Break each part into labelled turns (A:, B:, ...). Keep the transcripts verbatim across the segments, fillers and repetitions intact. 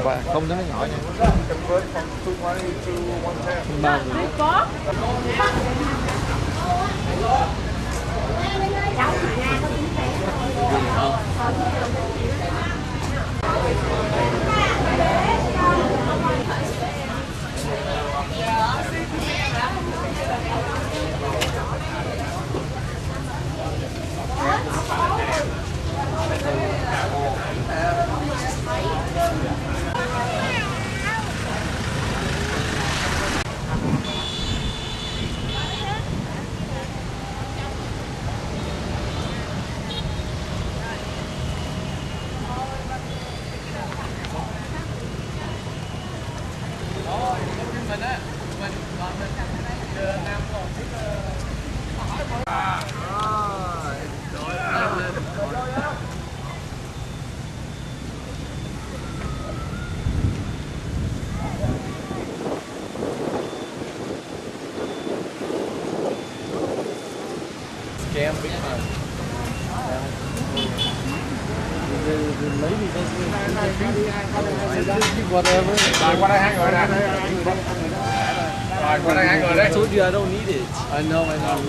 A: qua, không nó nhỏ nha. Bao người
B: có.
A: Scam big time. Maybe whatever.
C: Rồi qua đây hai người nè. Rồi qua đây hai người đấy.
A: I told you I don't need it. I know, I know.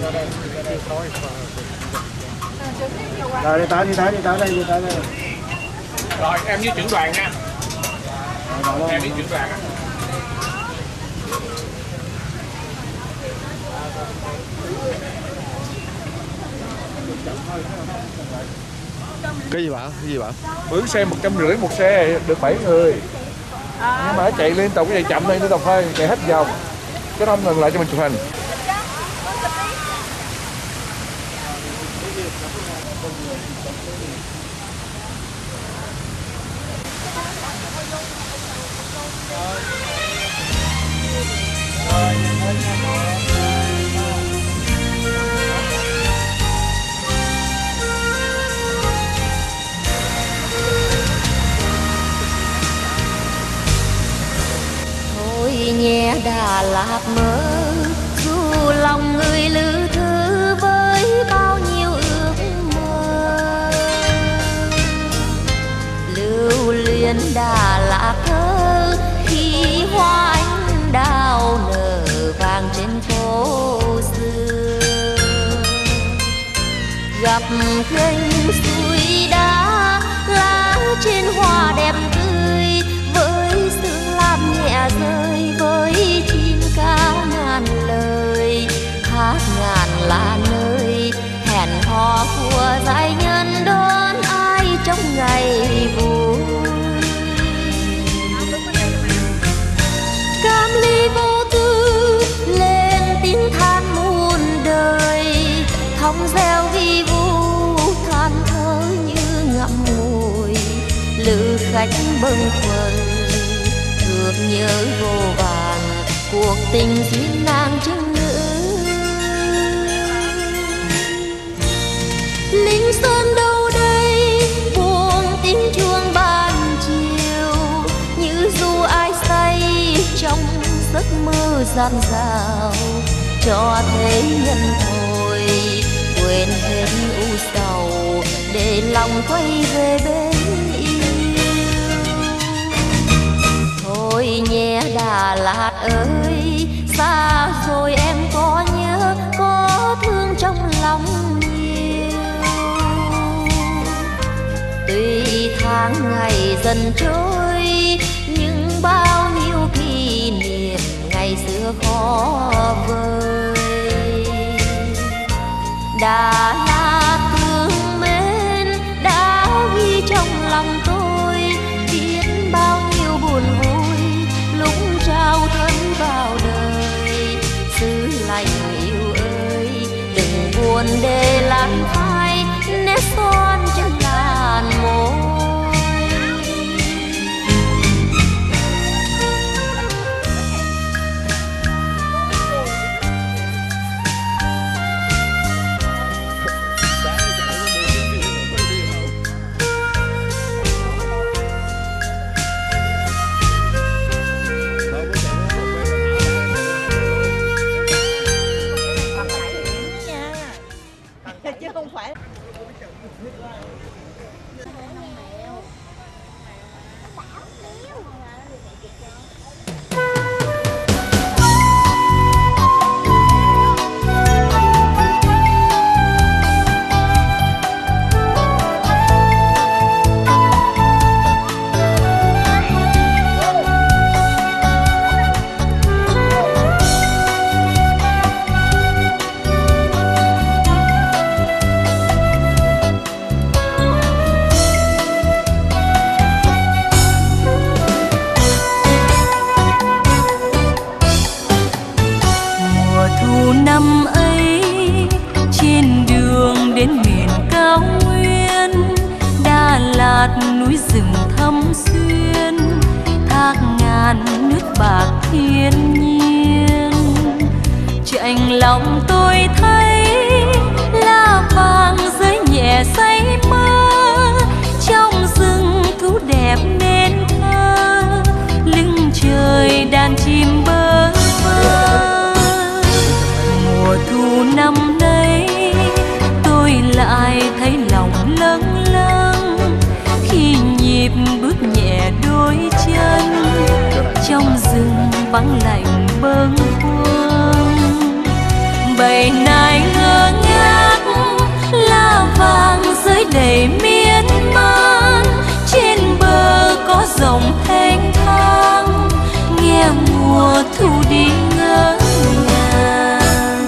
D: Rồi đi tới đi tới đi tới đây đi tới đây.
C: Rồi em với trưởng đoàn nha. Em với trưởng đoàn á.
A: Cái gì bạn? Cái gì bạn?
C: Bữa xe một trăm rưỡi một xe được bảy người. Nhưng mà chạy liên tục cái chạy chậm đây liên tục thôi, chạy hết vòng. Cái đó không ngừng lại cho mình chụp hình.
E: Thôi nhé Đà Lạt mơ, dù lòng người lữ thư với bao nhiêu ước mơ. Lưu luyến Đà Lạt thơ khi hoa anh đào nở vàng trên phố xưa. Gặp kênh suối đá lá trên hoa đẹp tươi, với sương lam nhẹ rơi với chim ca ngàn lời. Hát ngàn là nơi hẹn hò của giai nhân đón ai trong ngày vui. Cam ly vô tư lên tiếng than muôn đời, thong reo vi vu than thở như ngậm ngùi. Lữ khách bâng khuâng thương nhớ vô vàn cuộc tình duyên nàng trưng nữ. Linh sơn đâu đây buông tiếng chuông ban chiều, như dù ai say trong giấc mơ gian dào. Cho thế nhân thôi quên hết u sầu, để lòng quay về bên thôi nhé Đà Lạt ơi. Xa rồi em có nhớ có thương trong lòng nhiều. Tuy tháng ngày dần trôi nhưng bao nhiêu kỷ niệm ngày xưa khó vời. Đà Lạt thương mến đã ghi trong lòng tôi, biết bao nhiêu buồn vui lúc trao thân vào đời. Xứ lạnh yêu ơi đừng buồn để lãng phai nét son trên làn môi. thiên nhiên. Chạnh lòng tôi thấy lá vàng rơi nhẹ say mơ, trong rừng thú đẹp nên thơ, lưng trời đàn chim bơ vơ. Mùa thu năm nay tôi lại thấy lòng lâng lâng, khi nhịp bước nhẹ đôi chân trong rừng vắng lạnh bâng khuâng. Bầy nai ngơ ngác lá vàng rơi đầy miên man, trên bờ có dòng thanh thang nghe mùa thu đi ngỡ ngàng.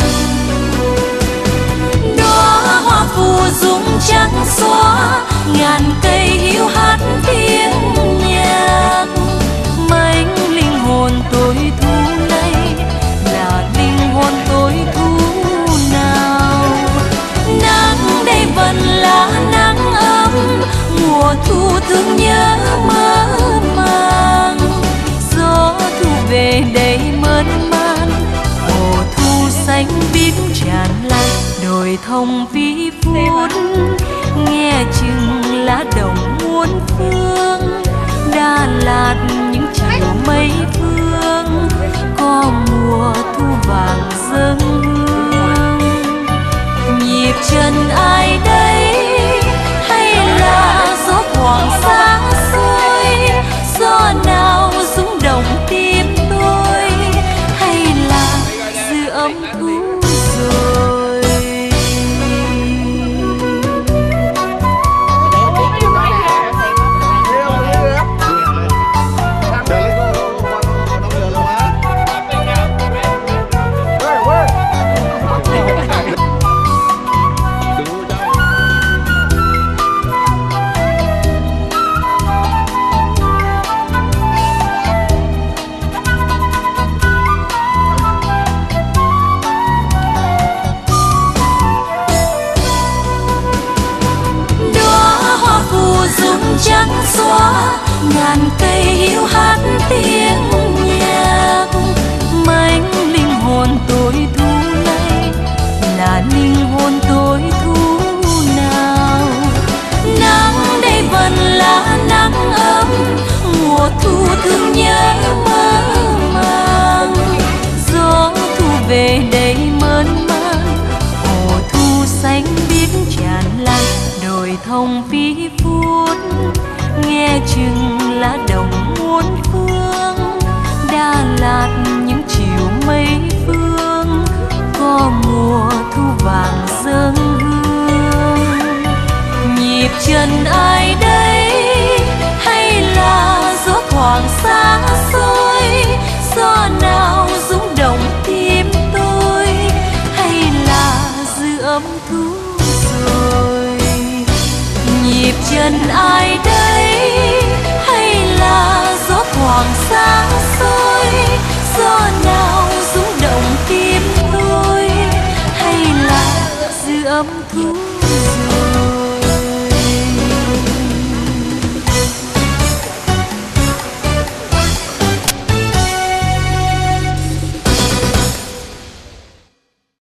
E: Đóa hoa phù dung trắng xóa, ngàn cây hiu hát tiếng nhạc. Mảnh linh hồn tôi thu này là linh hồn tôi thu nào. Nắng đây vẫn là nắng ấm, mùa thu thương nhớ mơ màng. Gió thu về đây mơn man, mùa thu xanh biếc tràn lan. Đồi thông vi phút nghe chừng lá đồng muôn phương. Đà Lạt những chiều mây phương, có mùa thu vàng dâng hương. Nhịp chân ai đây hay là gió thoảng xa xôi, gió nào rung động tim tôi hay là dư âm thu rồi. Trắng xóa, ngàn cây hiu hát tiếng nhạc. Mảnh linh hồn tôi thu này là linh hồn tôi thu nào. Nắng đây vẫn là nắng ấm, mùa thu thương nhớ mơ màng. Gió thu về đây mơn man, mùa thu xanh biếc tràn lan. Đồi thông vi phút nghe chừng lá đồng muôn phương. Đà Lạt những chiều mây phương, có mùa thu vàng dâng hương. Nhịp chân ai đây hay là gió thoảng xa xôi, gió nào rung động tim tôi hay là dư âm thu rồi. Nhịp chân ai đây hay là gió thoảng xa xôi,